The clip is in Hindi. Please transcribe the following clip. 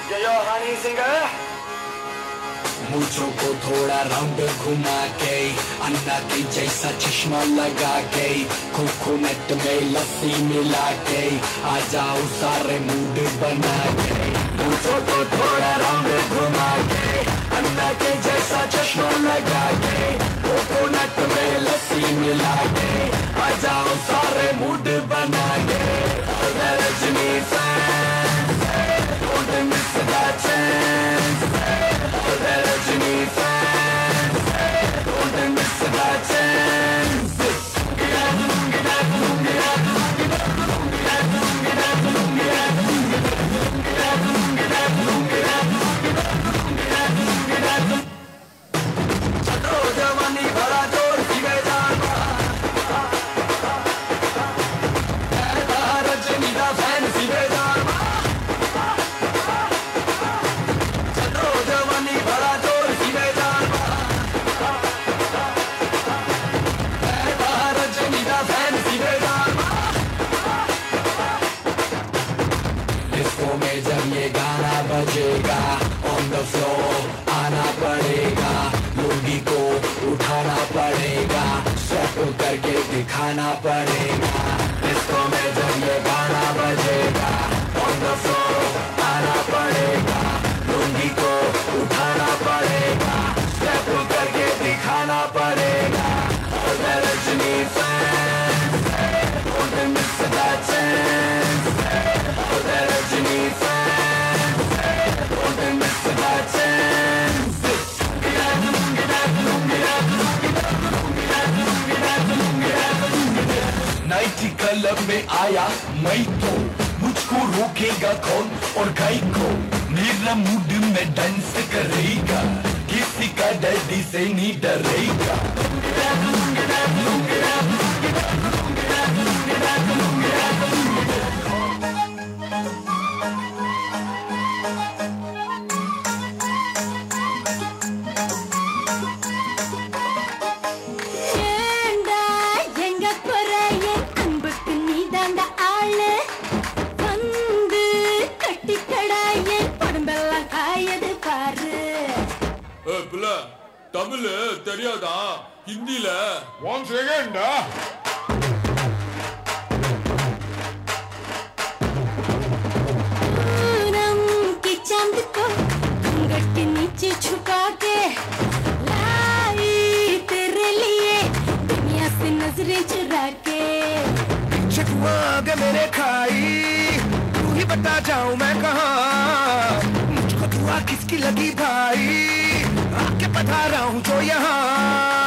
यो हनी सिंगर मुझो को थोड़ा राउंड घुमा के अन्ना के जैसा चश्मा लगा के कोकोनट में लस्सी मिला के आ जाओ सारे मूड बना के मुझो को थोड़ा राउंड घुमा के अन्ना के जैसा चश्मा लगा के कोकोनट में लस्सी मिला के आ जाओ सारे मूड बना के Rajni fans don't miss that chance Rajini fans don't miss that chance चलो जवानी भरा जोर सीधे जाना रजनी का फैन सीधे जाना जब ये गाना बजेगा ऑन द फ्लोर आना पड़ेगा लुंगी को उठाना पड़ेगा स्टेप करके दिखाना पड़ेगा डिस्को में जब ये गाना बजेगा ऑन द फ्लोर आना पड़ेगा लुंगी को उठाना पड़ेगा स्टेप करके दिखाना पड़ेगा Rajni fans don't miss that chance Rajni fans don't miss that chance night club में आया मैं तो मुझको रोकेगा कौन और गाय को मेरा मूड में डांस करेगा किसी का डैडी से नहीं डरेगा தமிழ் தெரியாதா ஹிந்தில ஒன் செகண்ட் की चांद को घूंघट के नीचे छुपा के लाई तेरे लिए दुनिया से नजरें चुरा के चकुआ के मेरे खाई तू ही बता जाऊं मैं कहाँ मुझको दुआ किसकी लगी भाई आके बता रहा हूँ जो यहाँ